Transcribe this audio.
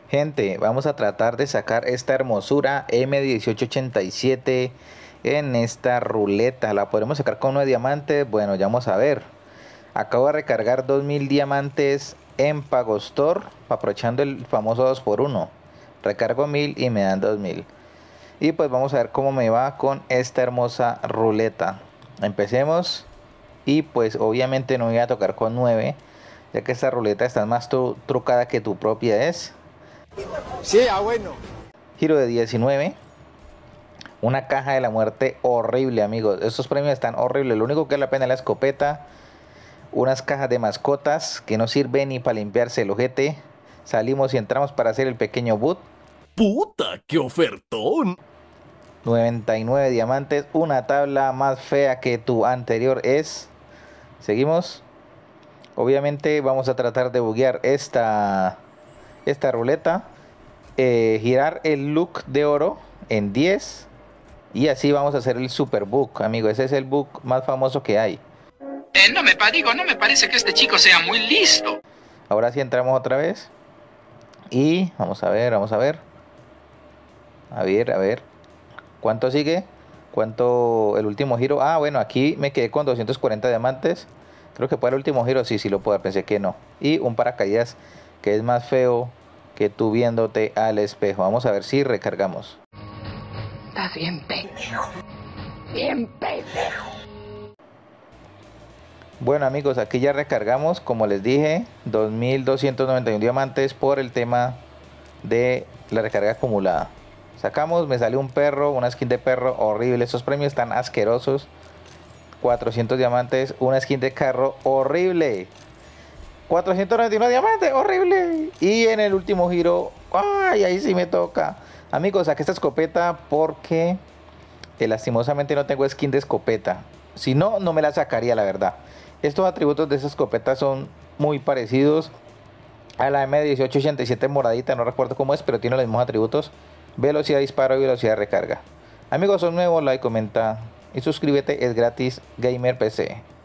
Gente, vamos a tratar de sacar esta hermosura M1887 en esta ruleta. La podremos sacar con 9 diamantes. Bueno, ya vamos a ver. Acabo de recargar 2000 diamantes en Pagostor, aprovechando el famoso 2x1. Recargo 1000 y me dan 2000. Y pues vamos a ver cómo me va con esta hermosa ruleta. Empecemos. Y pues obviamente no voy a tocar con 9, ya que esta ruleta está más trucada que tu propia es. Sí, bueno. Giro de 19. Una caja de la muerte horrible, amigos. Estos premios están horribles. Lo único que vale la pena es la escopeta. Unas cajas de mascotas que no sirven ni para limpiarse el ojete. Salimos y entramos para hacer el pequeño boot. ¡Puta, qué ofertón! 99 diamantes. Una tabla más fea que tu anterior es. Seguimos. Obviamente vamos a tratar de buguear esta ruleta. Girar el look de oro en 10. Y así vamos a hacer el super bug, amigo. Ese es el bug más famoso que hay. No me parece que este chico sea muy listo. Ahora sí entramos otra vez. Y vamos a ver, vamos a ver. A ver. ¿Cuánto sigue? ¿Cuánto el último giro? Ah, bueno, aquí me quedé con 240 diamantes. Creo que para el último giro sí lo puedo. Pensé que no. Y un paracaídas que es más feo que tú viéndote al espejo. Vamos a ver si recargamos. Estás bien pendejo. Bien pendejo. Bueno, amigos, aquí ya recargamos, como les dije, 2291 diamantes por el tema de la recarga acumulada. Sacamos, me salió un perro, una skin de perro horrible. Estos premios están asquerosos. 400 diamantes, una skin de carro horrible. 491 diamantes, horrible. Y en el último giro, ay, ahí sí me toca. Amigos, saqué esta escopeta porque lastimosamente no tengo skin de escopeta. Si no, no me la sacaría, la verdad. Estos atributos de esta escopeta son muy parecidos a la M1887 moradita, no recuerdo cómo es, pero tiene los mismos atributos: velocidad de disparo y velocidad de recarga. Amigos, son nuevos, like, comenta y suscríbete, es gratis. Gamer PC.